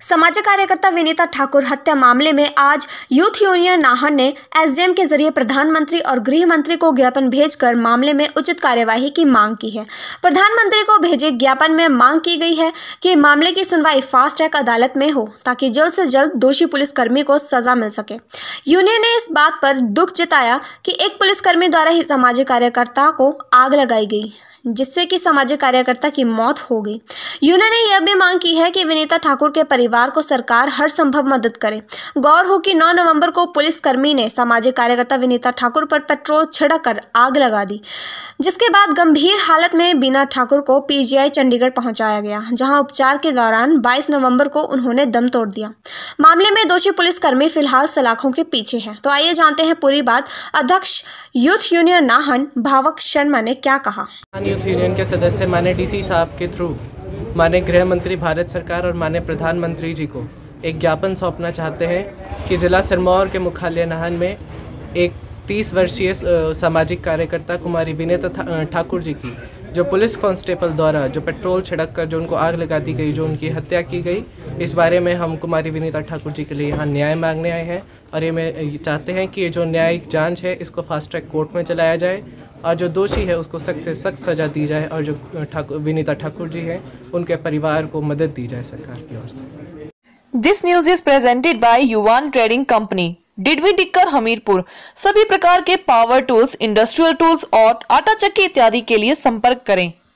सामाजिक कार्यकर्ता विनीता ठाकुर हत्या मामले में आज यूथ यूनियन नाहन ने एसडीएम के जरिए प्रधानमंत्री और गृह मंत्री को ज्ञापन भेजकर मामले में उचित कार्यवाही की मांग की है। प्रधानमंत्री को भेजे ज्ञापन में मांग की गई है कि मामले की सुनवाई फास्ट ट्रैक अदालत में हो ताकि जल्द से जल्द दोषी पुलिसकर्मी को सजा मिल सके। यूनियन ने इस बात पर दुख जताया कि एक पुलिसकर्मी द्वारा ही सामाजिक कार्यकर्ता को आग लगाई गई, जिससे कि सामाजिक कार्यकर्ता की मौत हो गई। यूनियन ने यह भी मांग की है कि विनीता ठाकुर के परिवार को सरकार हर संभव मदद करे। गौर हो कि 9 नवंबर को पुलिसकर्मी ने सामाजिक कार्यकर्ता विनीता ठाकुर पर पेट्रोल छिड़ककर आग लगा दी, जिसके बाद गंभीर हालत में बीना ठाकुर को पीजीआई चंडीगढ़ पहुंचाया गया, जहां उपचार के दौरान 22 नवंबर को उन्होंने दम तोड़ दिया। मामले में दोषी पुलिसकर्मी फिलहाल सलाखों के पीछे है। तो आइए जानते हैं पूरी बात। अध्यक्ष यूथ यूनियन नाहन भावक शर्मा ने क्या कहा। यूथ यूनियन के सदस्य माननीय डीसी साहब के थ्रू माननीय गृह मंत्री भारत सरकार और माननीय प्रधानमंत्री जी को एक ज्ञापन सौंपना चाहते हैं कि जिला सिरमौर के मुख्यालय नाहन में एक 30 वर्षीय सामाजिक कार्यकर्ता कुमारी विनीता ठाकुर जी की जो पुलिस कांस्टेबल द्वारा जो पेट्रोल छिड़क कर जो उनको आग लगा दी गई, जो उनकी हत्या की गई, इस बारे में हम कुमारी विनीता ठाकुर जी के लिए यहाँ न्याय मांगने आए हैं। और ये चाहते हैं कि ये जो न्यायिक जांच है इसको फास्ट ट्रैक कोर्ट में चलाया जाए और जो दोषी है उसको सख्त से सख्त सजा दी जाए और जो विनीता ठाकुर जी हैं उनके परिवार को मदद दी जाए सरकार की ओर से। This news is presented by Yuvan trading company, Didwi Dikkar, Hamirpur. सभी प्रकार के पावर टूल्स, इंडस्ट्रियल टूल्स और आटा चक्की इत्यादि के लिए संपर्क करें।